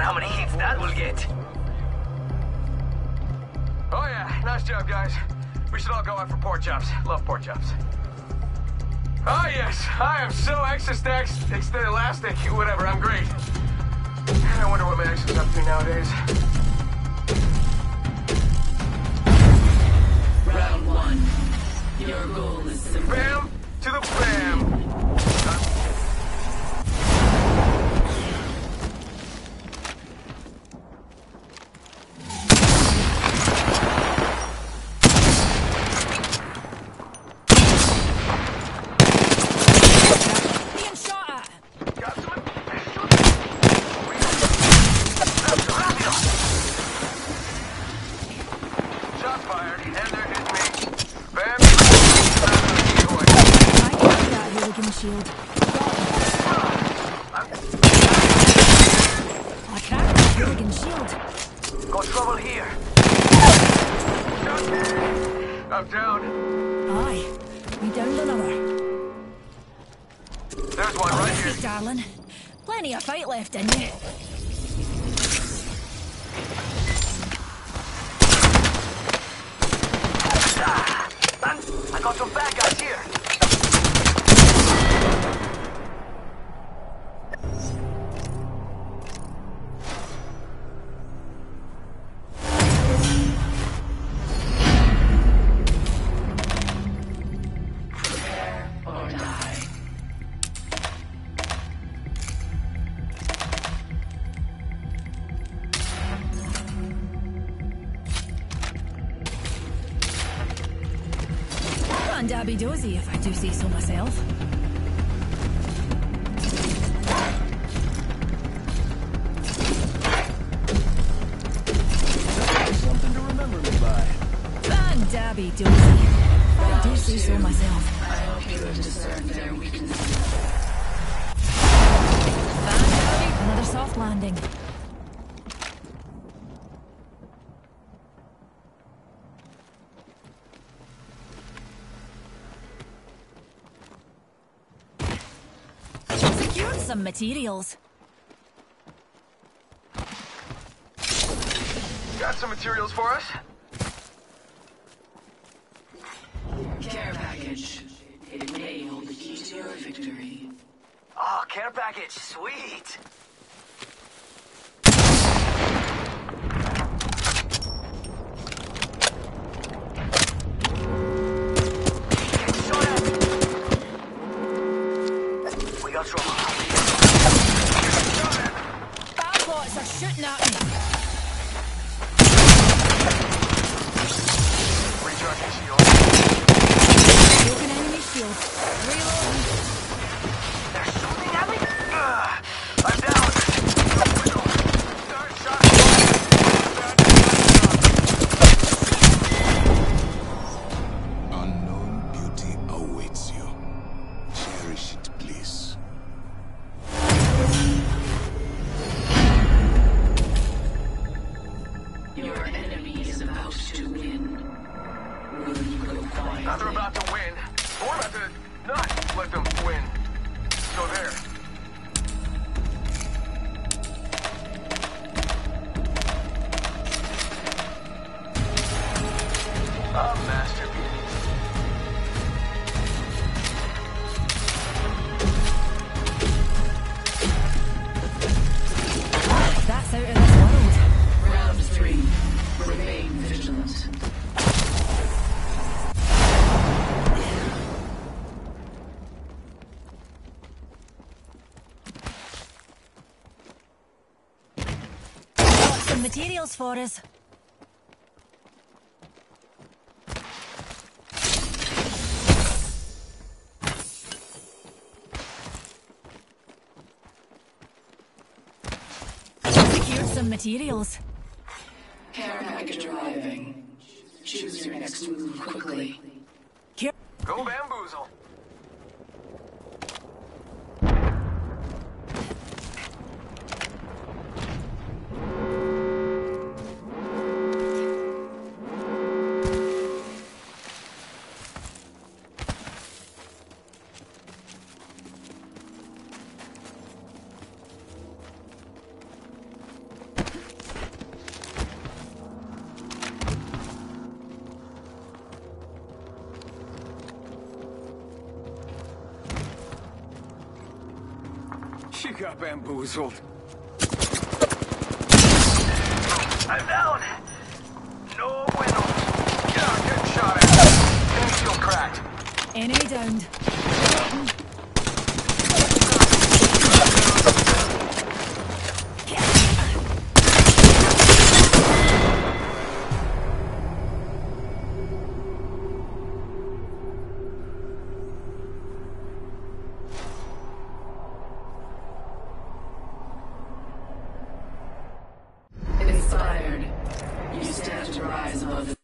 how many hits that will get. Oh yeah, nice job, guys. We should all go out for pork chops. Love pork chops. Oh yes, I am so elastic, whatever, I'm great. I wonder what Max is up to nowadays. Round one. Your goal is simple. Bam to the bam. Shield. I cracked the Hooligan shield. Got trouble here. I'm down. Aye, we downed another. There's one right here. Hey, darling. Plenty of fight left in you. Man, I got some bad guys here. Dabby dozy, if I do say so myself. Something to remember me by. Van Dabby dozy, if I do say so myself. I hope you have discerned their weaknesses. Van Dabby, another soft landing. Some materials. Got some materials for us? Care package. It may hold the key to your victory. Oh, care package, sweet. We got trouble. Bots are shooting at me. Recharging shield. Broken enemy shield. Reloading. They're shooting at me? I'm down. Start shot. Unknown beauty awaits you. Cherish it, please. Your enemy is about to win. Will you go quietly? Now they're about to win. We're about to not let them win. So there. A masterpiece. That's out of this world. Round three. Remain vigilant. Got some materials for us. Secured some materials. Care package arriving. Choose your next move quickly. Go bamboozle. She got bamboozled. I'm down. No bueno. Yeah, getting shot at. Enemy shield cracked. Enemy downed. Inspired. You stand to rise above the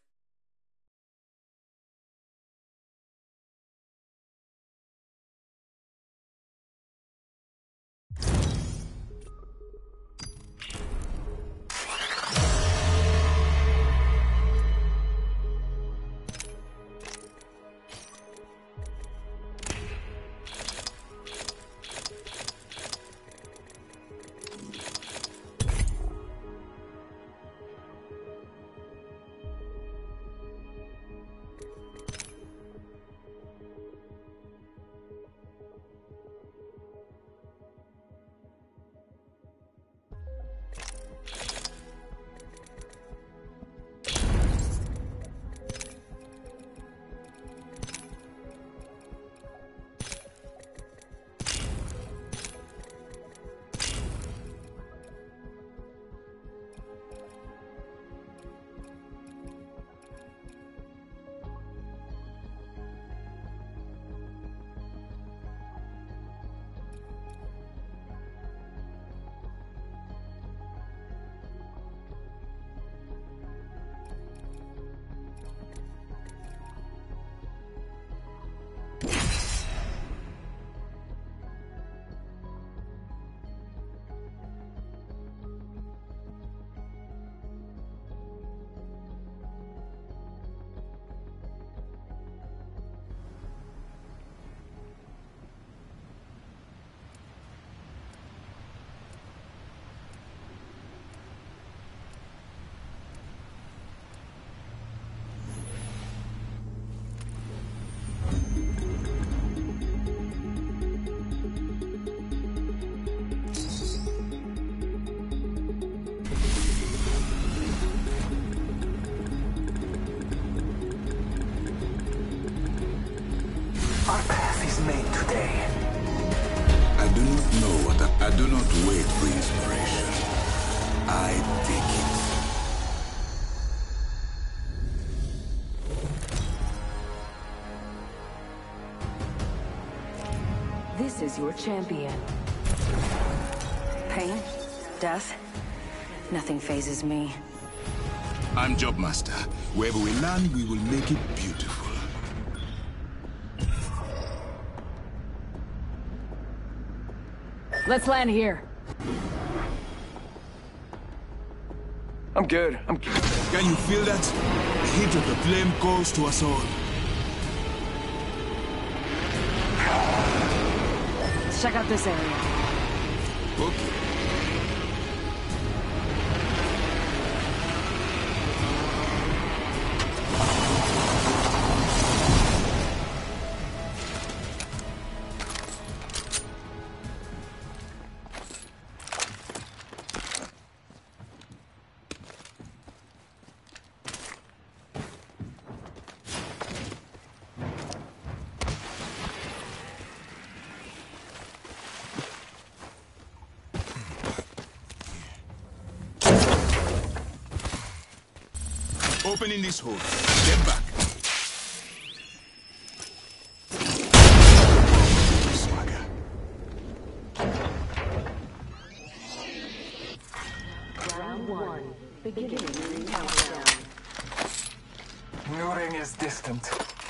Our path is made today. I do not know what I do not wait for inspiration. I take it. This is your champion. Pain, death, nothing phases me. I'm Jobmaster. Wherever we land, we will make it beautiful. Let's land here. I'm good. Can you feel that? The heat of the flame calls to us all. Let's check out this area. Okay. Opening this hole. Get back. Swagger. Round 1. Beginning ring countdown. New ring is distant.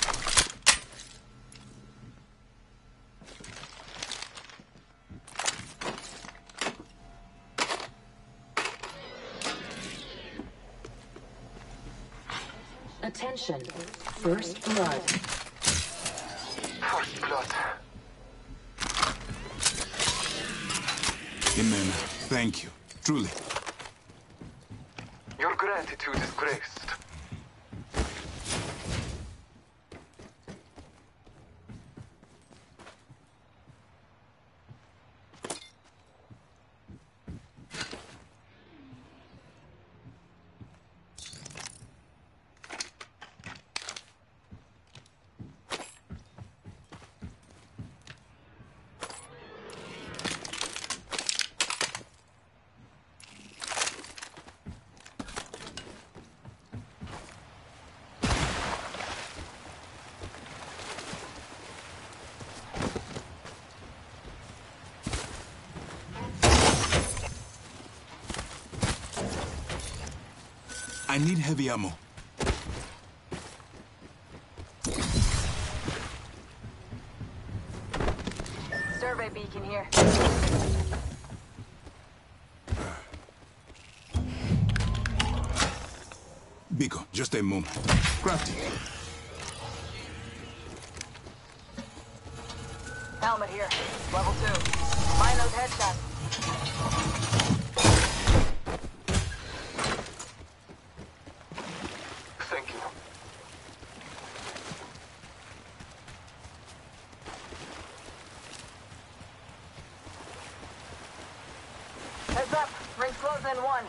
Attention. First blood. First blood. Amen. Thank you. Truly. Your gratitude is graced. I need heavy ammo. Survey beacon here. Biko, just a moment. Crafty. Helmet here. Level 2. Mind those headshots. Thank you. Heads up. Ring's closing in 1.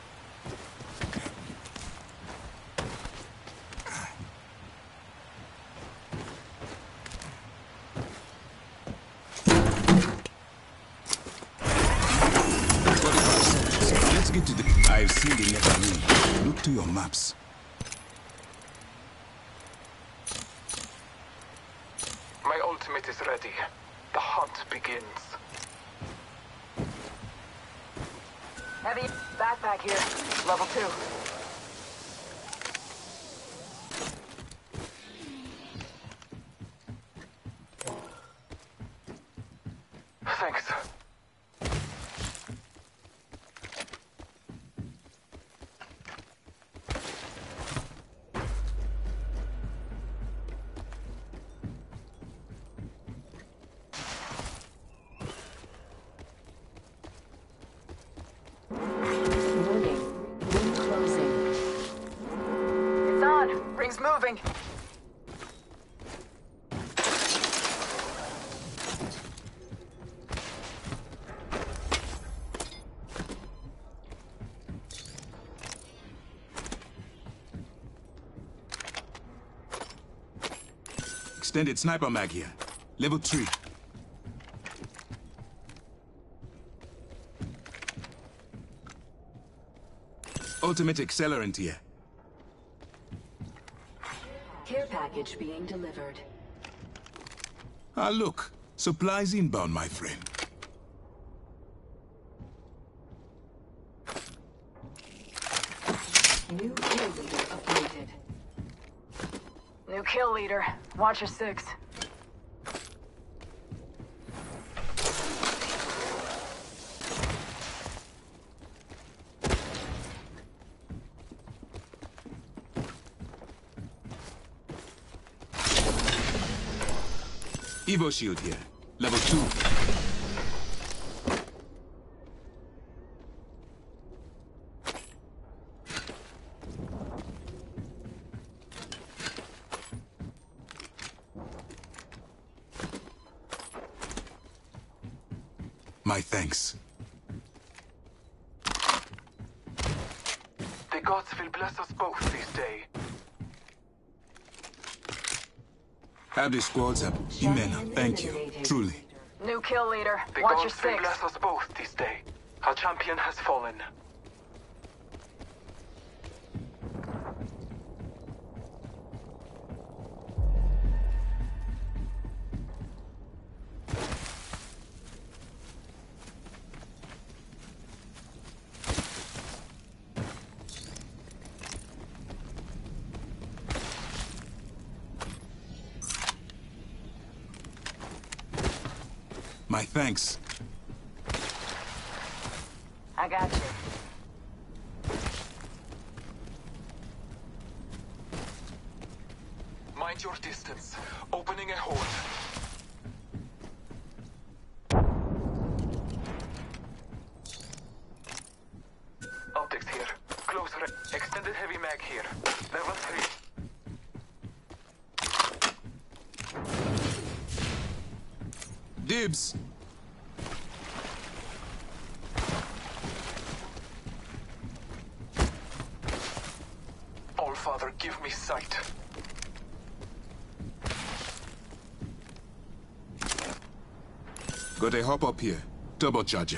Let's get to the... I've seen the Nepali. Look to your maps. My ultimate is ready. The hunt begins. Heavy backpack here. Level 2. Thanks. Warning. Ring closing. It's on. Ring's moving. Extended sniper mag here. Level 3. Ultimate accelerant here. Care package being delivered. Ah, look. Supplies inbound, my friend. New kill leader updated. New kill leader. Watcher 6. Evo shield here. Level 2. My thanks. The gods will bless us both this day. Abdi squads have Imena. Thank you. Truly. New kill leader. The Watcher gods will 6. bless us both this day. Our champion has fallen. My thanks. I got you. Mind your distance. Opening a hole. Optics here. Closer. Extended heavy mag here. Level 3. Dibs. All Father, give me sight. Got a hop up here. Turbocharger.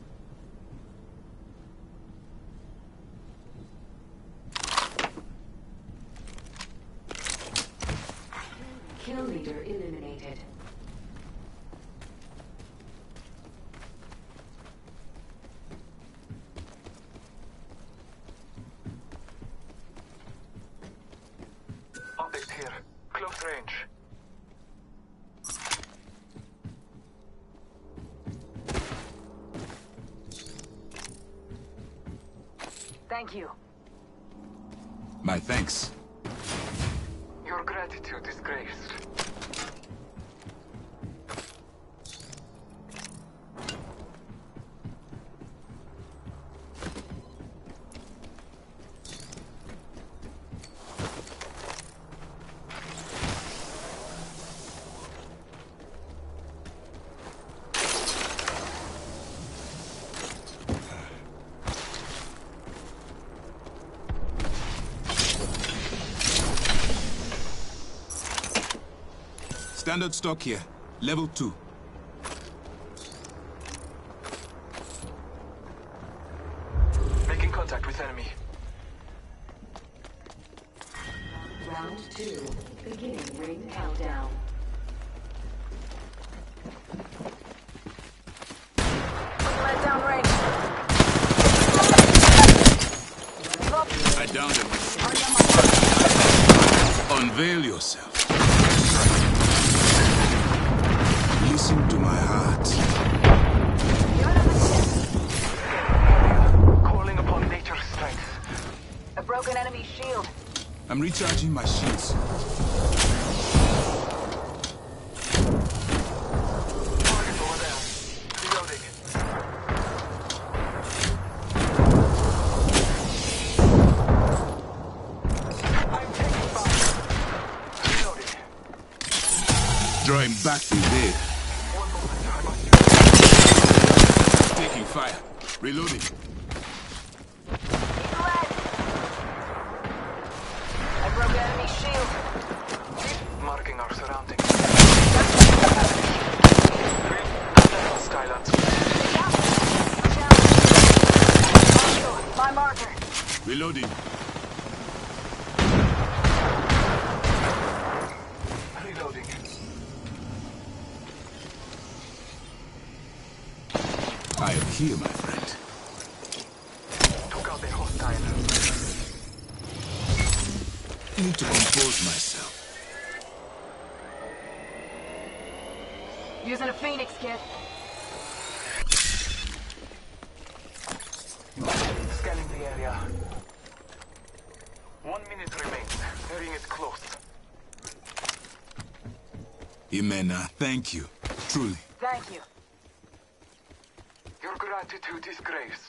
Kill leader eliminated. range. Thank you. My thanks. Your gratitude is graced. Standard stock here. Level 2. Making contact with enemy. Round 2. Beginning ring countdown. Let down range. I downed him. Unveil yourself. Listen to my heart. Calling upon nature's strength. A broken enemy shield. I'm recharging my shields. Target over there. Reloading. I'm taking fire. Reloading. Draw him back to there. Taking fire. Reloading. I broke enemy shield. Marking our surroundings. Hostile on My marker. Reloading. Reloading. I am here, my friend. Took out a hostile. Need to compose myself. Using a Phoenix kit. Scanning the area. 1 minute remains. The ring is close. Imena, thank you. Truly. Thank you. Your gratitude is graced.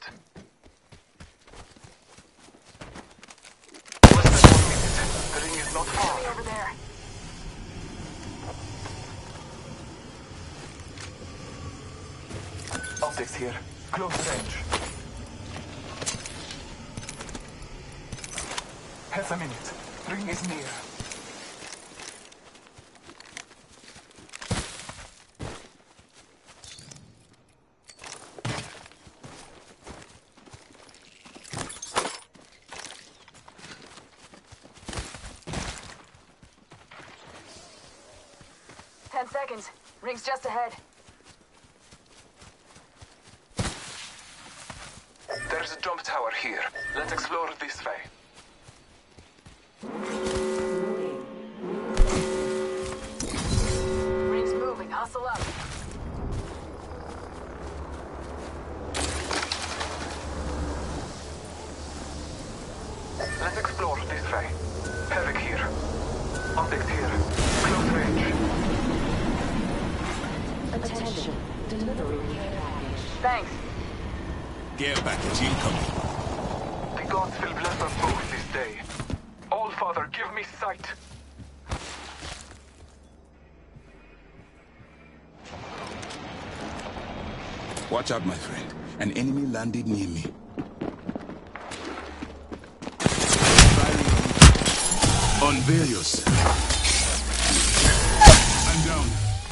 Less than 1 minute. The ring is not far. Enemy over there. Optics here. Close range. Half a minute. Ring is near. Seconds. Ring's just ahead. There's a jump tower here. Let's explore this way. Ring's moving. Hustle up. Let's explore this way. Havoc here. Optics here. Close range. Attention. Delivery care package. Thanks. Care package incoming. The gods will bless us both this day. All Father, give me sight. Watch out, my friend. An enemy landed near me. Unveil yourself. I'm down.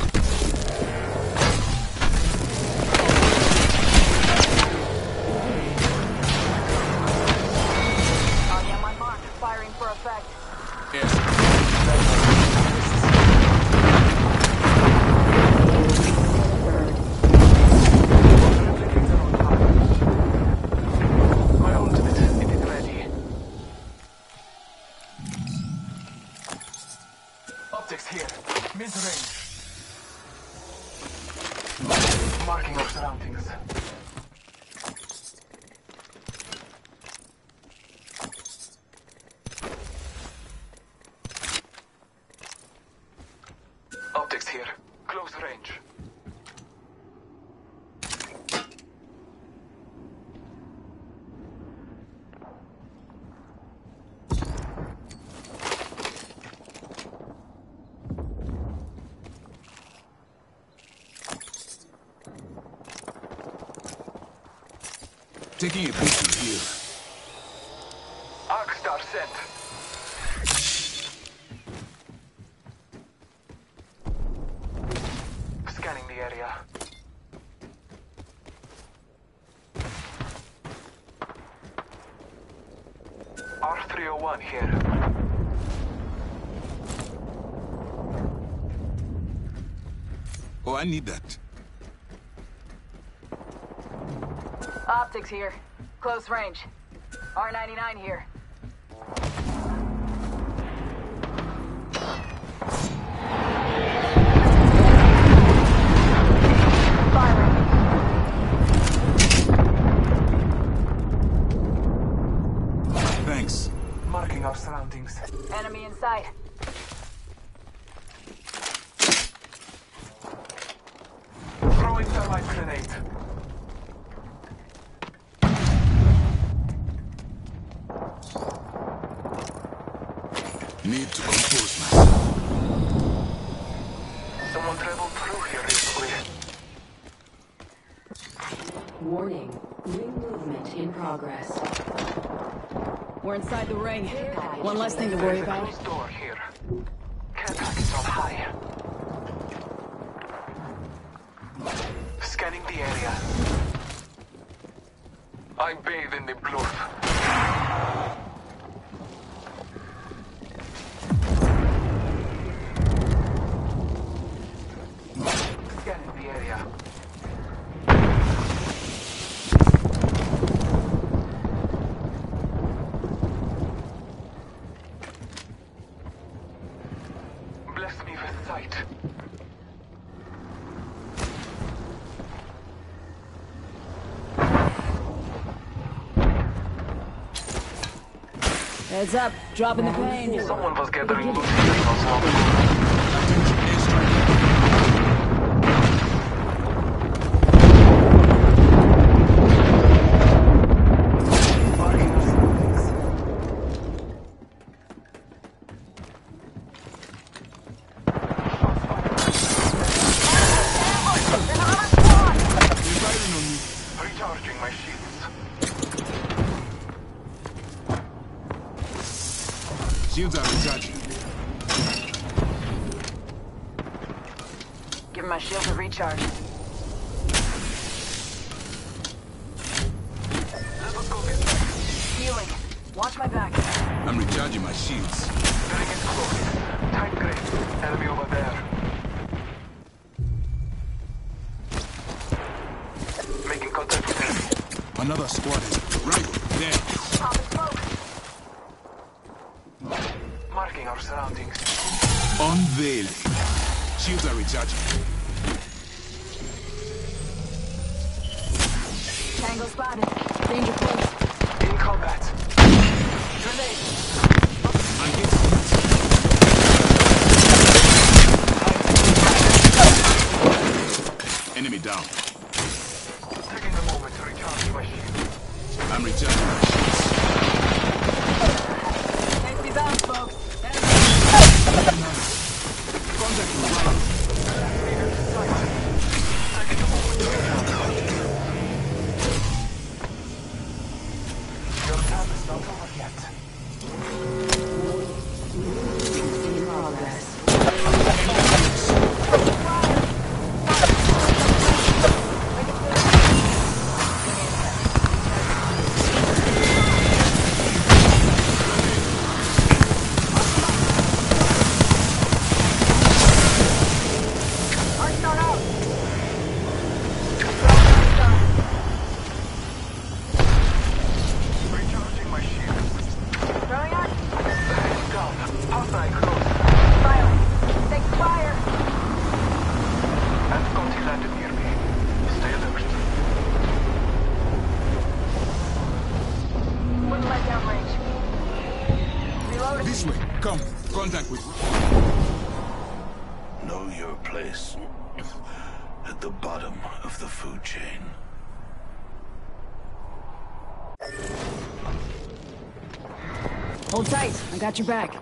Already on my mark. Firing for effect. Yes. My ultimate, it is ready. Optics taking a picture here. Arcstar sent. Scanning the area. R301 here. Oh, I need that. Optics here. Close range. R99 here. Firing. Thanks. Marking our surroundings. Enemy in sight. Throwing thermite grenade. Need to compose myself. Someone traveled through here recently. Warning. Ring movement in progress. We're inside the ring. One less thing to worry There's a about. closed door here. Care package on high. Scanning the area. I bathe in the blood. Scanning the area. Bless me with sight. Heads up, dropping the pain. Someone was gathering loot here not long ago. Attention, airstrike. Marking our surroundings. They're firing on me. Recharging my shields. Shields are recharging. Give my shield a recharge. Let's go this way. Healing. Watch my back. I'm recharging my shields. The ring is close. Time grid. Enemy over there. Making contact with enemy. Another squad is right there. Popping smoke. Marking our surroundings. Unveiling. Shields are recharging. Tango spotted. Danger close. In combat. Grenade. I'm getting hit. Enemy down. Taking a moment to recharge my shield. I'm recharging my shields. Can't be bounced, folks. Contact with right. Taking a moment to recharge. Your time is not over yet. In progress. Recharging my shield. Throwing out. Head down. Hostile close. Fire. Take fire. And Scotty landed near me. Stay alert. Wouldn't let down range. Reloading. This way. Come. Contact with. Know your place. At the bottom of the food chain. Hold tight. I got your back.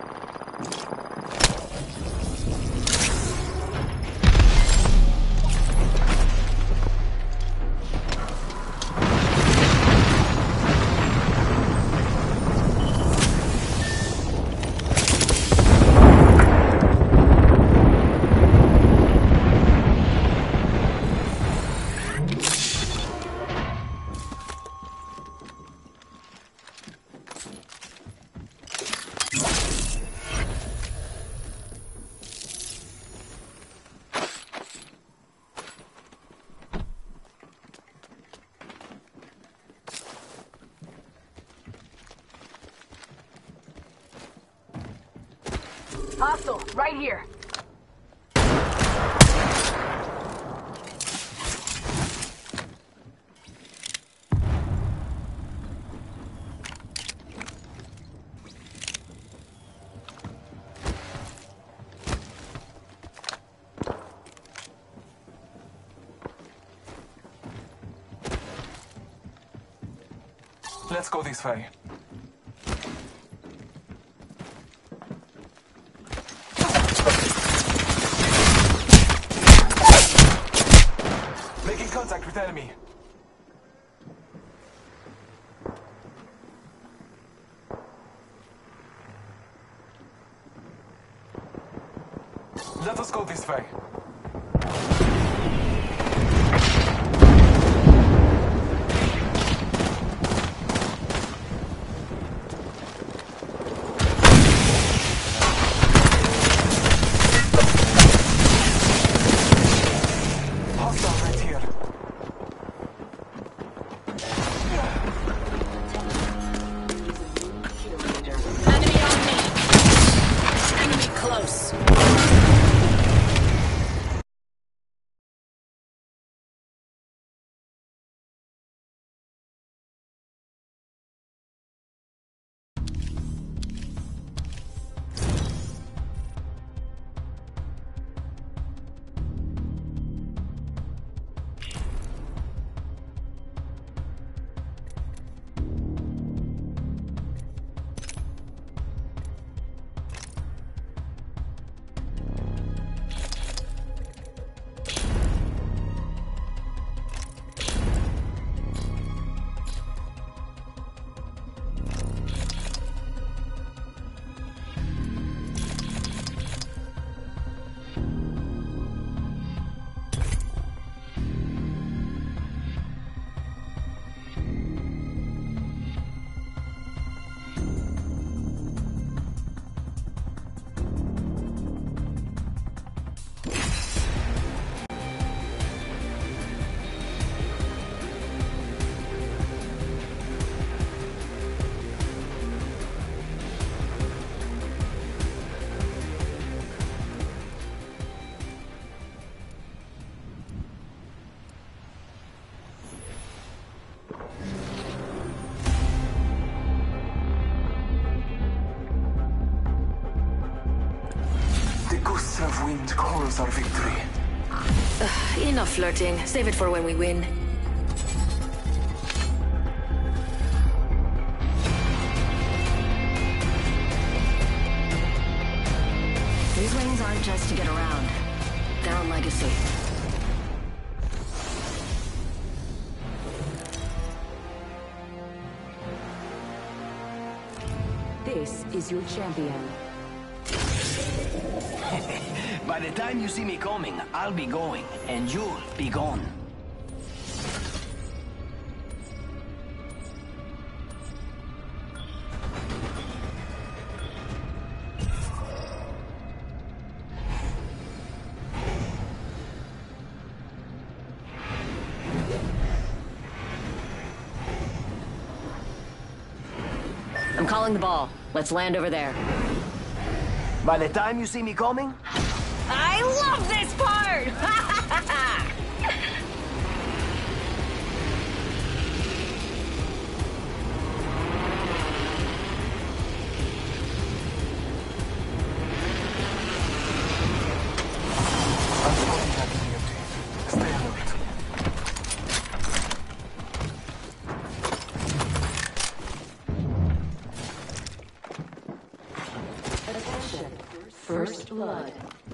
Hostile, right here. Let's go this way. Making contact with enemy. Let us go this way. Gusts of wind calls our victory. Enough flirting. Save it for when we win. These wings aren't just to get around. They're a legacy. This is your champion. By the time you see me coming, I'll be going, and you'll be gone. I'm calling the ball. Let's land over there. By the time you see me coming, I love this part! First blood.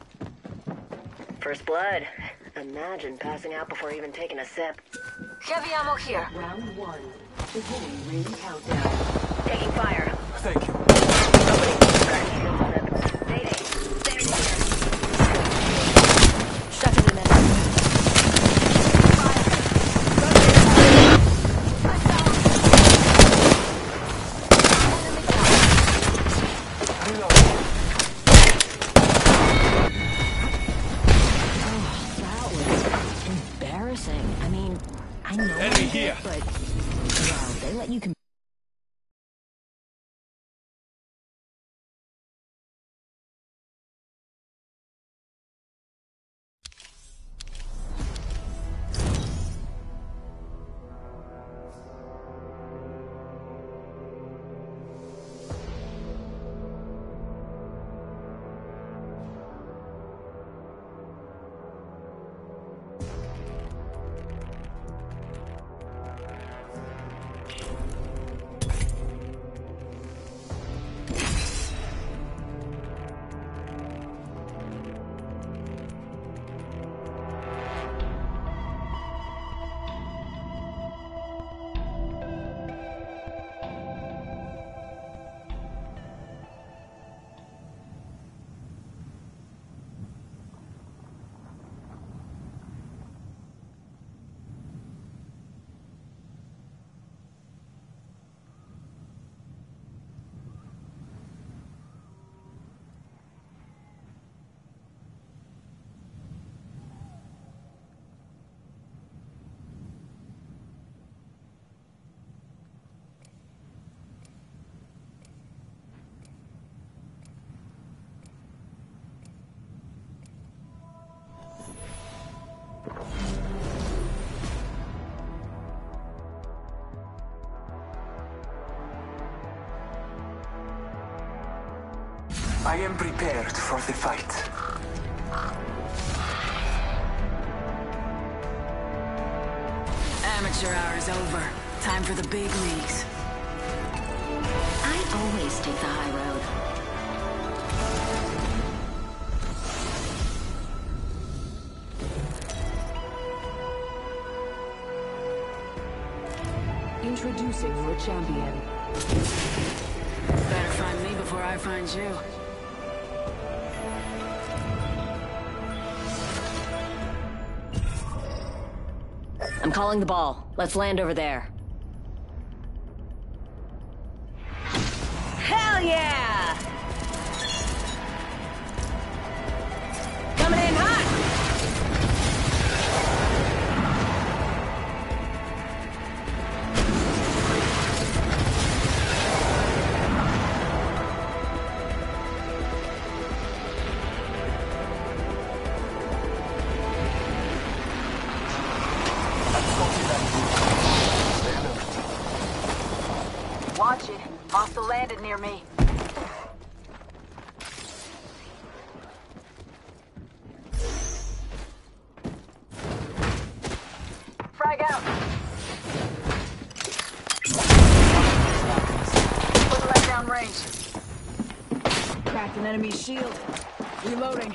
First blood. Imagine passing out before even taking a sip. Heavy ammo here. Round one. Beginning ring countdown. Taking fire. Thank you. Mayday. Standing here. Shut to the middle. I mean, I know Enemy here. but wow, they let you I am prepared for the fight. Amateur hour is over. Time for the big leagues. I always take the high road. Introducing your champion. Better find me before I find you. I'm calling the ball. Let's land over there. Hell yeah! Coming in hot! Watch it. Hostile landed near me. Frag out. Put let down range. Cracked an enemy shield. Reloading.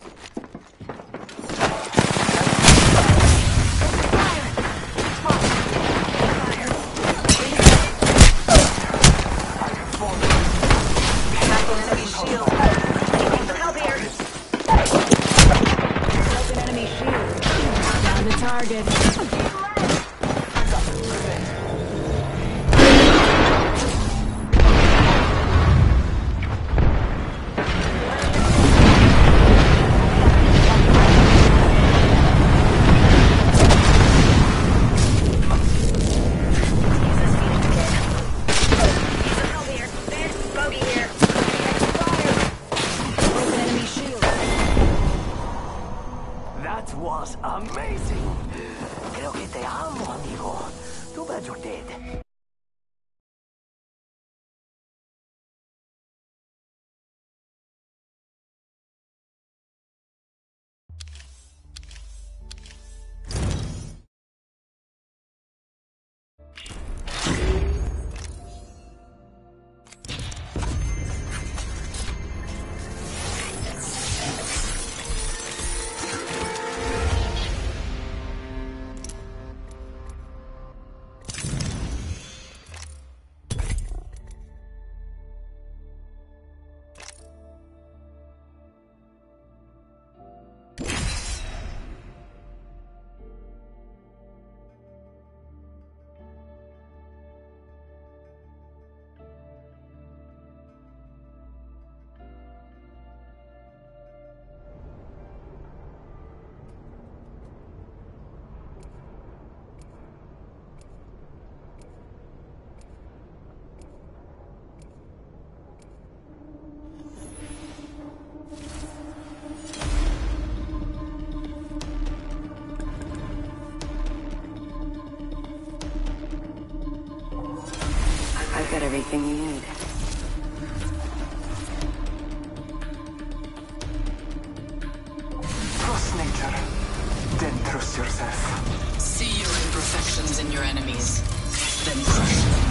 Target. That was amazing. Creo que te amo, amigo. Too bad you're dead. I've got everything you need. Trust nature, then trust yourself. See your imperfections in your enemies, then crush them.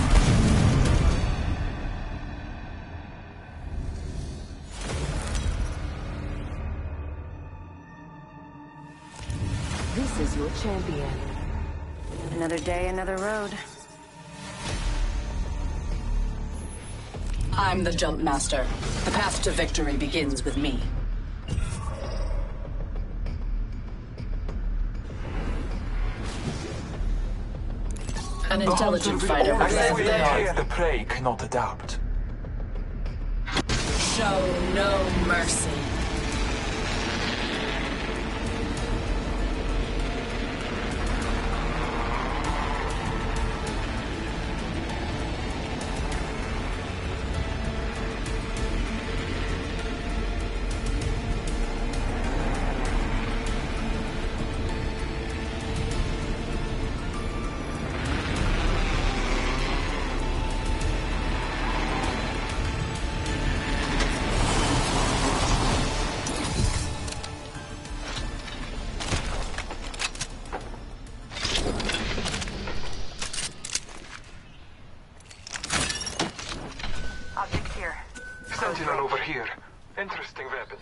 This is your champion. Another day, another road. I'm the Jump Master. The path to victory begins with me. An intelligent fighter will land there. The prey cannot adapt. Show no mercy. here. Interesting weapon.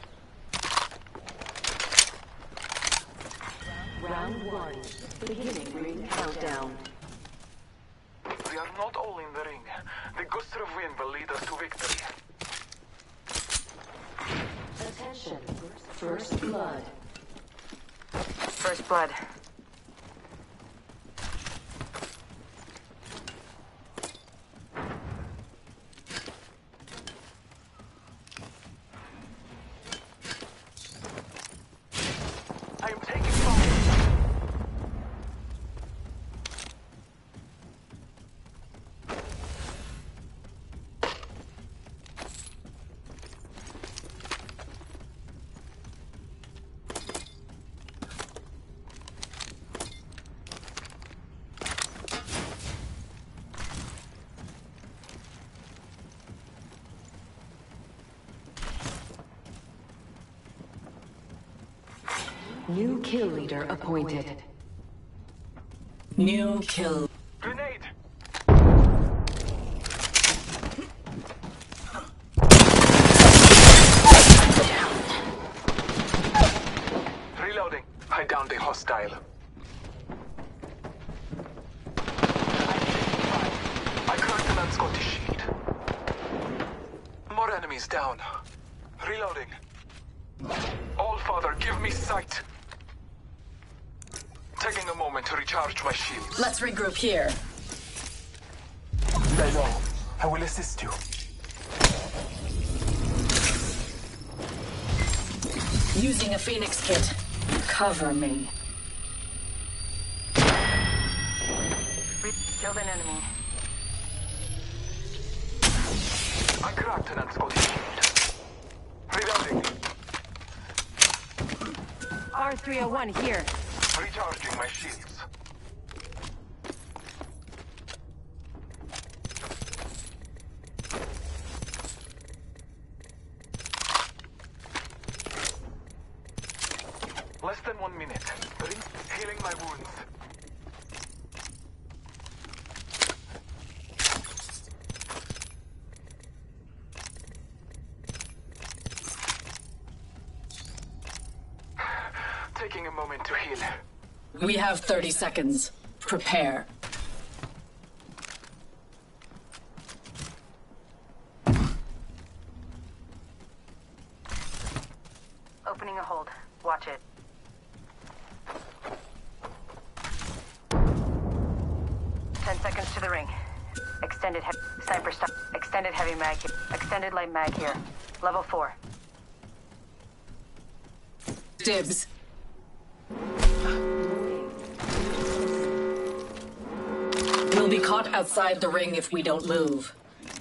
Round 1. Beginning ring countdown. We are not all in the ring. The gust of wind will lead us to victory. Attention. First blood. First blood. I am taking fire. New kill leader appointed. New kill. Grenade! Reloading. I downed a hostile. I cracked an unscottish shield. More enemies down. Reloading. All Father, give me sight. Taking a moment to recharge my shields. Let's regroup here. I know. I will assist you. Using a Phoenix kit. Cover me. Killed an enemy. I cracked an unscottish shield. Reloading. R301 here. Recharging my shields. Less than 1 minute. Healing my wounds. Taking a moment to heal. We have 30 seconds. Prepare. Opening a hold. Watch it. Ten seconds to the ring. Extended sniper stop. Extended heavy mag here. Extended light mag here. Level 4. Dibs. We'll be caught outside the ring if we don't move.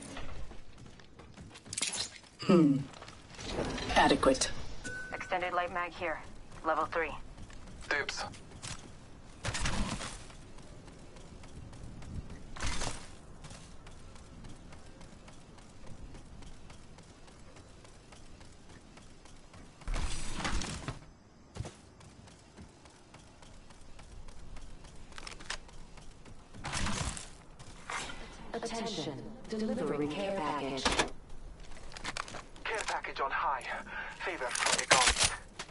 Adequate. Extended light mag here. Level 3. Dibs. Attention. Delivering care package. Care package on high. Favor from the gods.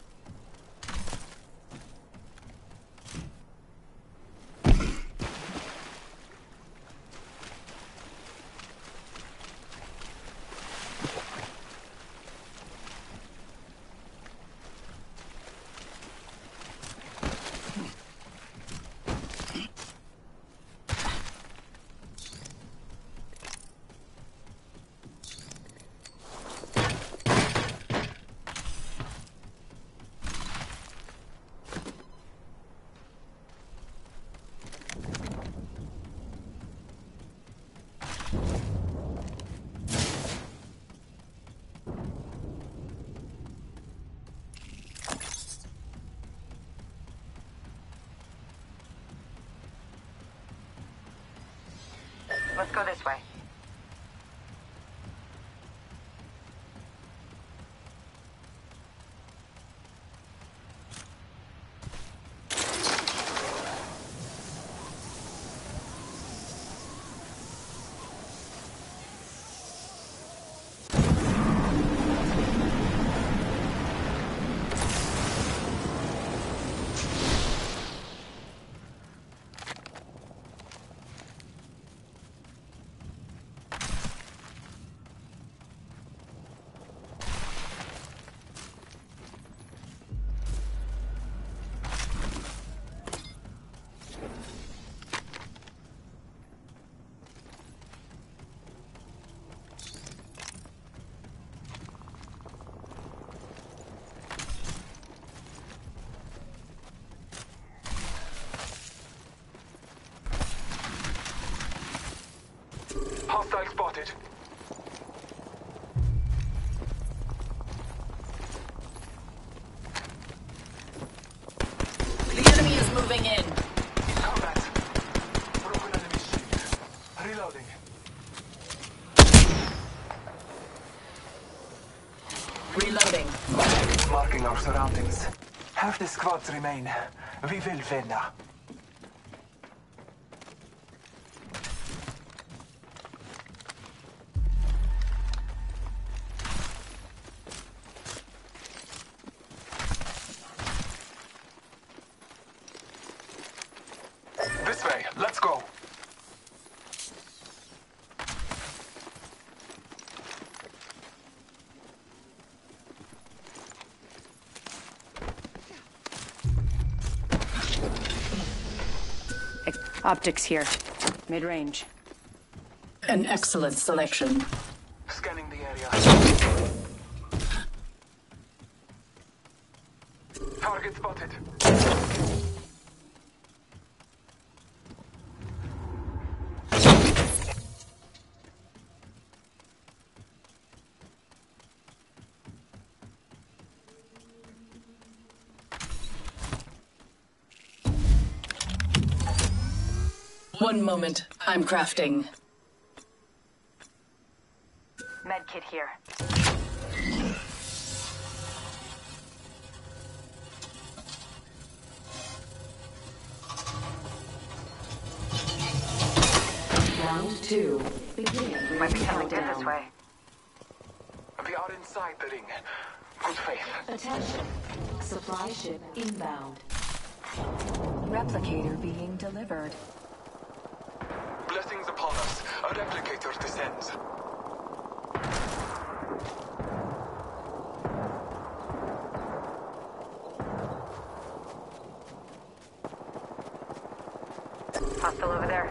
Let's go this way. Hostile spotted. The enemy is moving in. Combat. Broken enemy shield. Reloading. Reloading. Marking our surroundings. Half the squads remain. We will win. This way. Let's go. Optics here. Mid-range. An excellent selection. Scanning the area. Target spotted. One moment. I'm crafting. Medkit here. Round 2. Might be coming in this way. We are inside the ring. Good faith. Attention. Supply ship inbound. Replicator being delivered. Blessings upon us. A replicator descends. Hostile over there.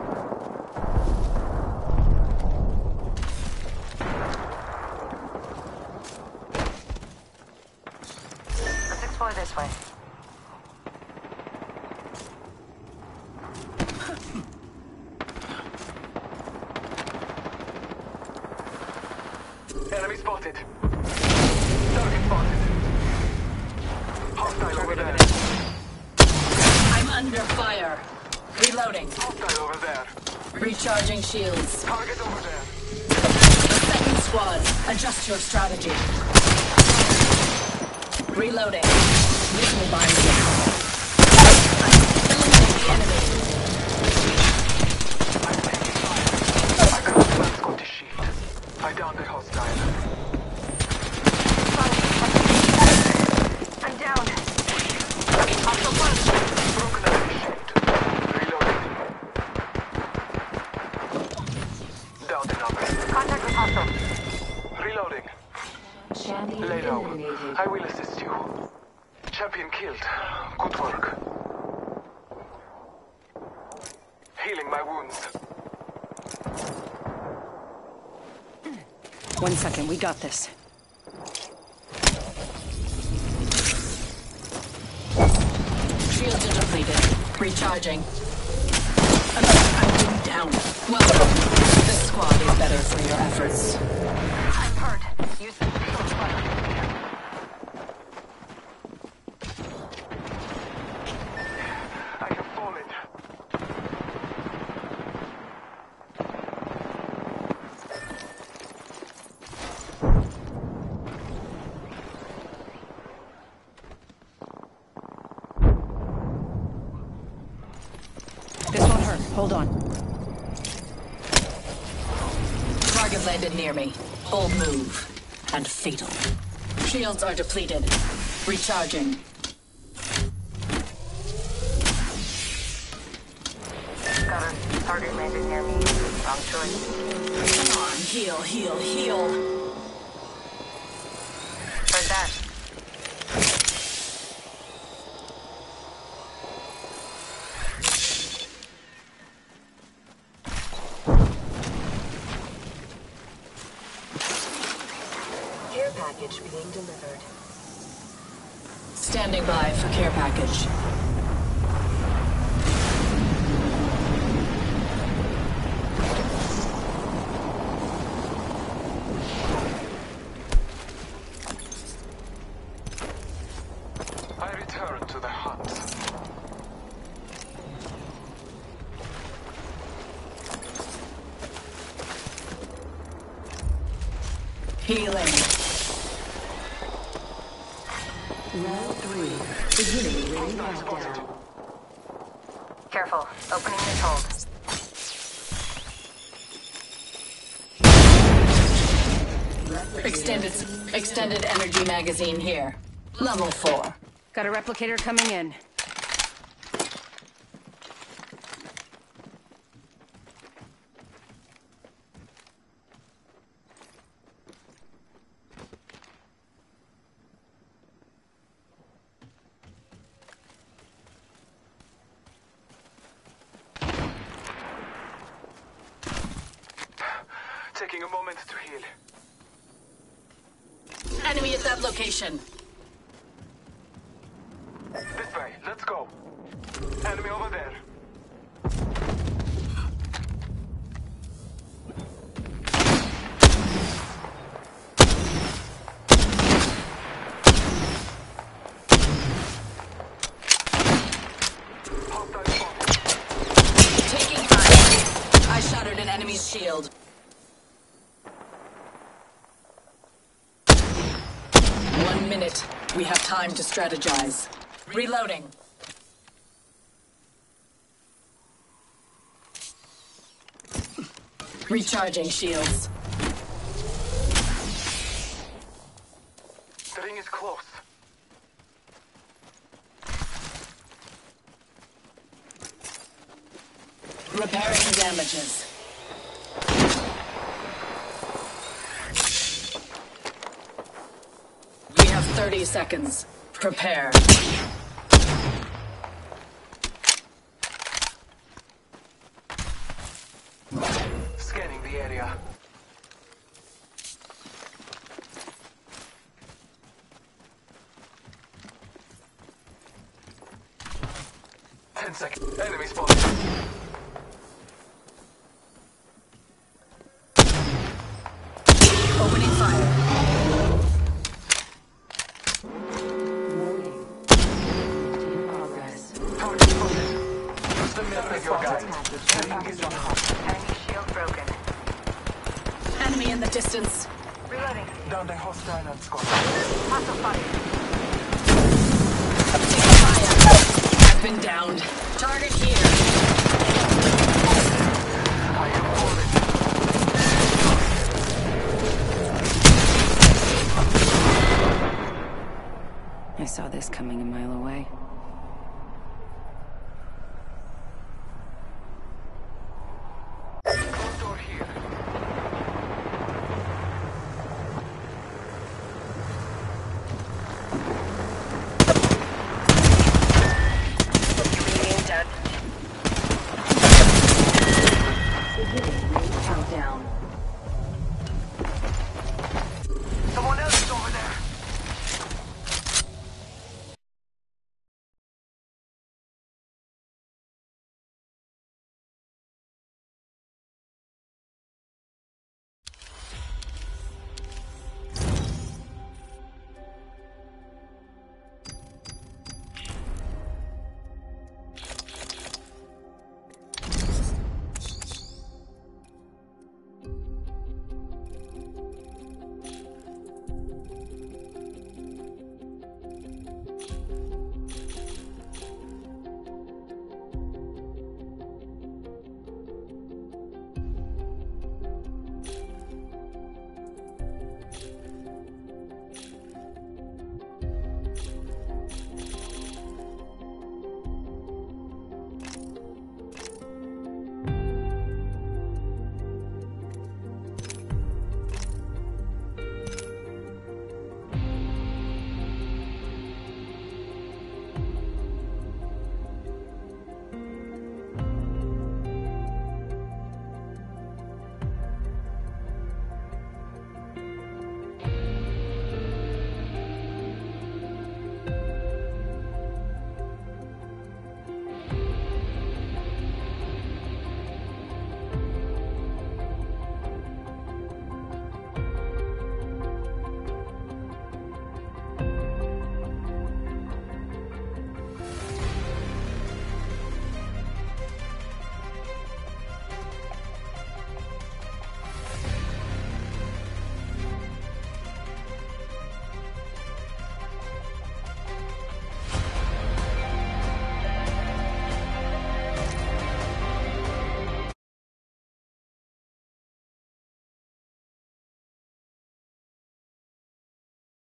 Let's explore this way. Enemy spotted. Target spotted. Hostile over there. I'm under fire. Reloading. Hostile over there. Recharging shields. Target over there. Second squad. Adjust your strategy. Reloading. This will bind you. Eliminate the enemy. I can't transcode the shield. I downed the hostile. I'm down. Hostile punch. Broken enemy shield. Reloading. Downed another. Contact with hostile. Reloading. Shandy Lay low. eliminated. I will assist you. Champion killed. Good work. Healing my wounds. 1 second, we got this. Shields are depleted. Recharging. I'm going down. Welcome. This squad is better for your efforts. I'm hurt. Use the shield button. I have fallen. This won't hurt. Hold on. Target landed near me. Bold move. And fatal. Shields are depleted. Recharging. Got her. Target landed near me. Wrong choice. Come on, heal, heal, heal. Heard that. Care package being delivered. Standing by for care package. Healing. Round 3. Beginning ring countdown. Careful. Opening this hold. Extended energy magazine here. Level 4. Got a replicator coming in. Taking a moment to heal. Enemy at that location. This way, let's go. Enemy over there. Hostile spotted. Taking fire. I shattered an enemy's shield. We have time to strategize. Reloading. Recharging shields. The ring is close. Repairing damages. We have 30 seconds. Prepare. Scanning the area. Ten seconds. Enemy spotted. Opening fire. Enemy shield broken. Enemy in the distance. Reloading. Down the hostile and squad. Hostile spotted. Taking fire. I've been downed. Target here.